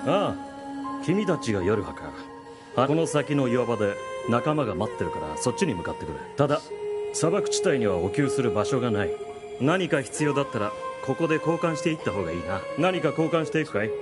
ああ、君たちがヤルハか。この先の岩場で仲間が待ってるからそっちに向かってくる。ただ砂漠地帯には補給する場所がない。何か必要だったらここで交換していった方がいいな。何か交換していくかい？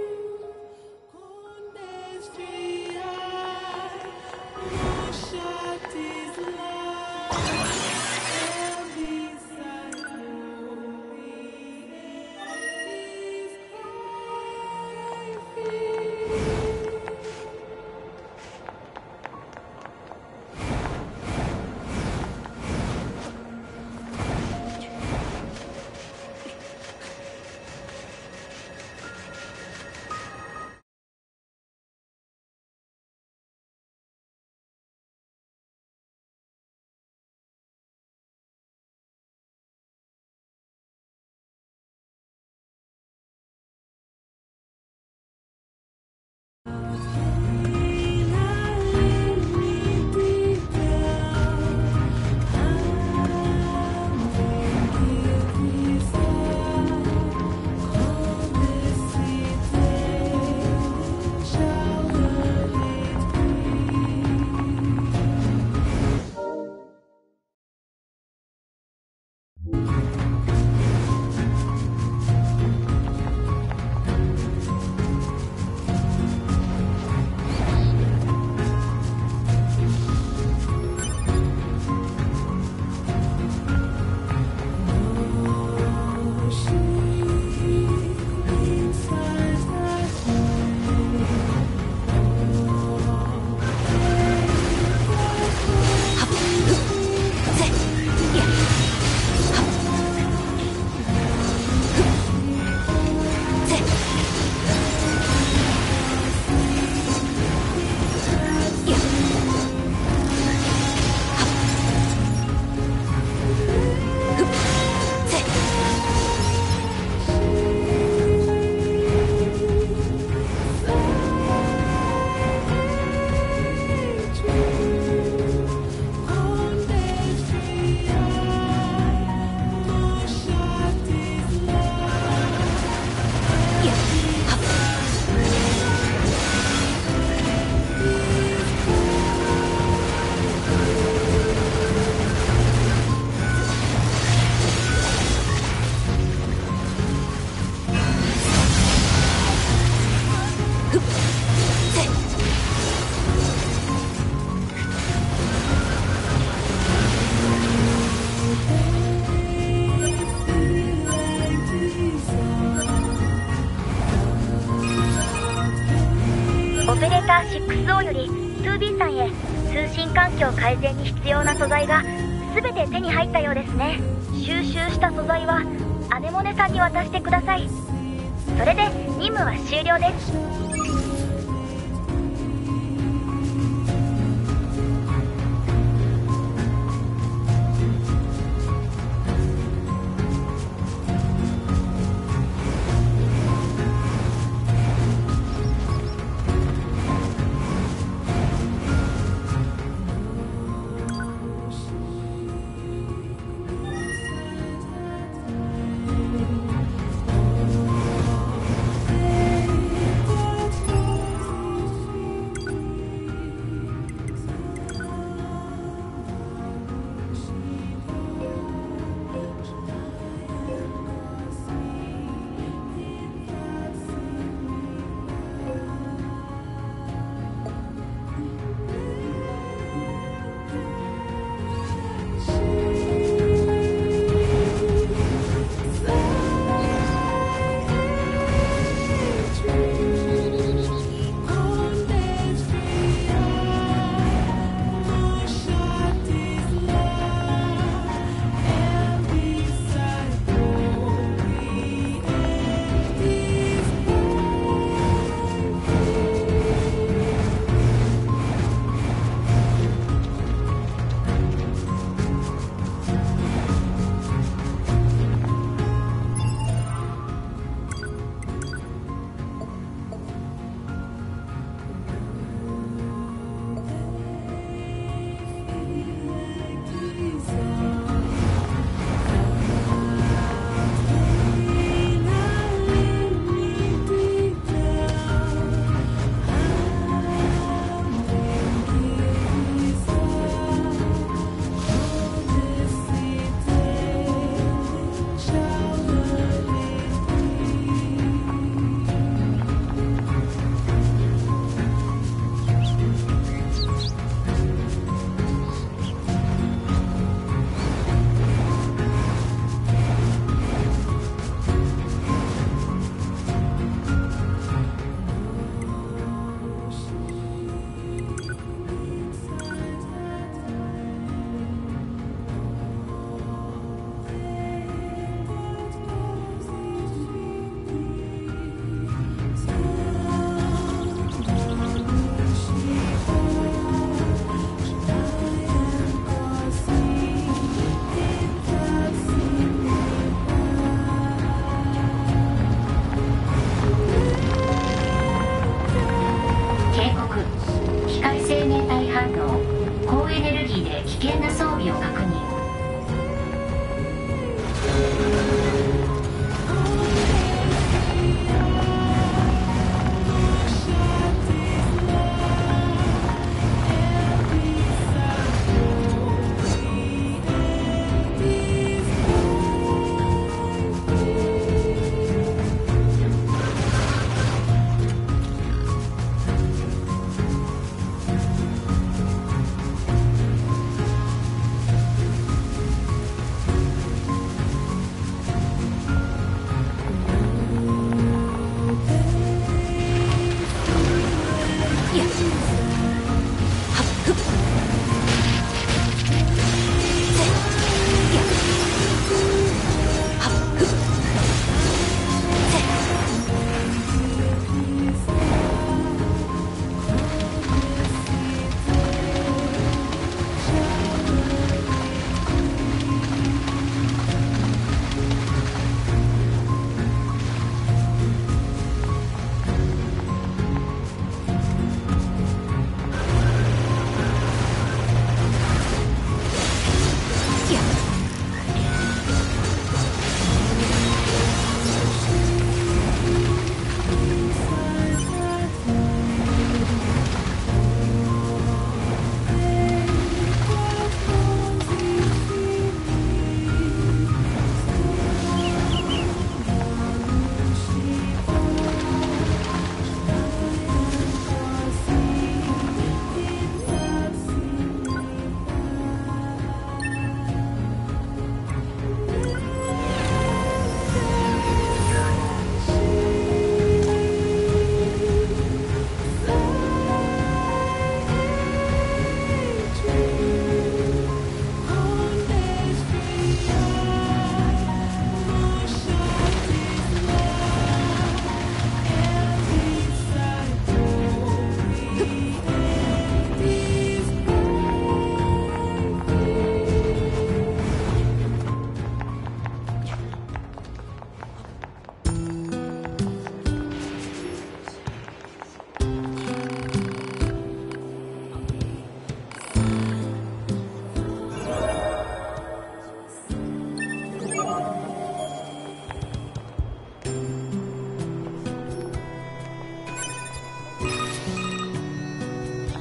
6O より 2B さんへ通信環境改善に必要な素材が全て手に入ったようですね。収集した素材はアネモネさんに渡してください。それで任務は終了です。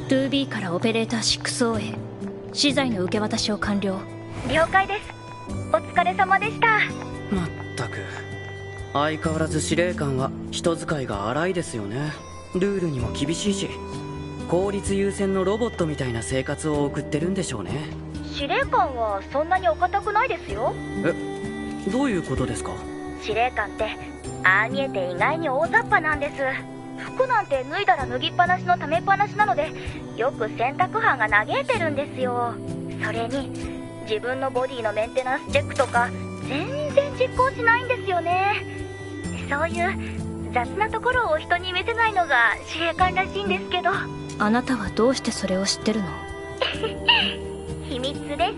2B からオペレーター 6O へ資材の受け渡しを完了。 了解です。お疲れ様でした。 まったく相変わらず司令官は人使いが荒いですよね。ルールにも厳しいし効率優先のロボットみたいな生活を送ってるんでしょうね。 司令官はそんなにお堅くないですよ。 どういうことですか？ 司令官ってああ見えて意外に大雑把なんです。服なんて脱いだら脱ぎっぱなしのためっぱなしなので、よく洗濯班が嘆いてるんですよ。それに自分のボディのメンテナンスチェックとか全然実行しないんですよね。そういう雑なところを人に見せないのが司令官らしいんですけど。 あなたはどうしてそれを知ってるの？ 秘密です。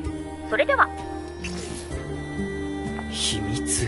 それでは。 秘密？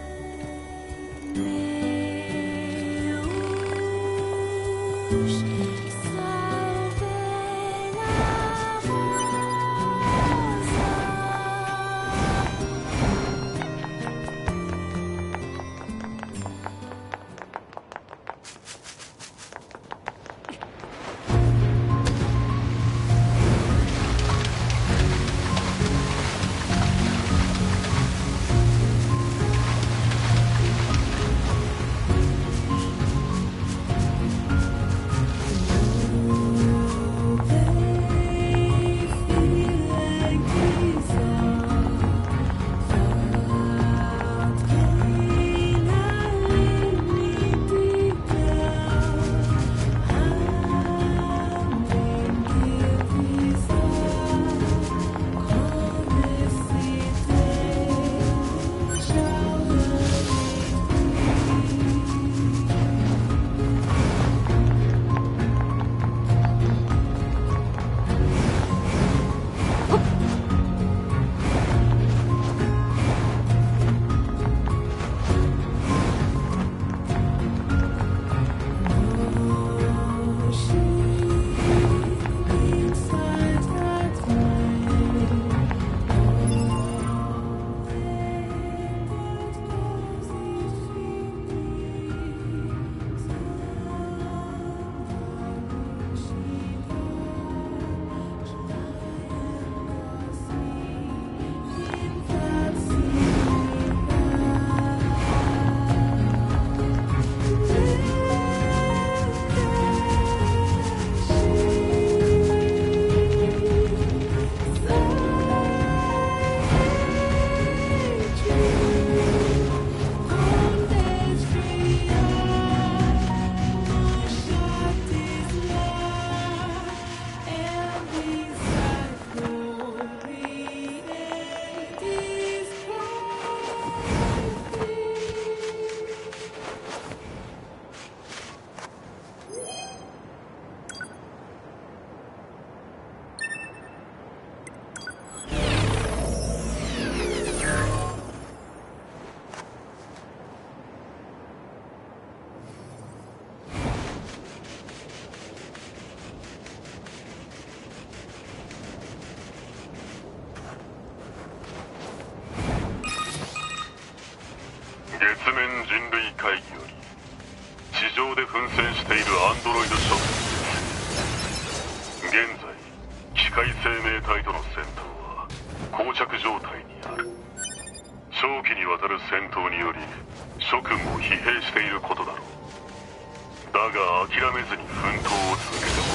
月面人類会議より地上で奮戦しているアンドロイド諸君です。現在機械生命体との戦闘は膠着状態にある。長期にわたる戦闘により諸君も疲弊していることだろう。だが諦めずに奮闘を続けても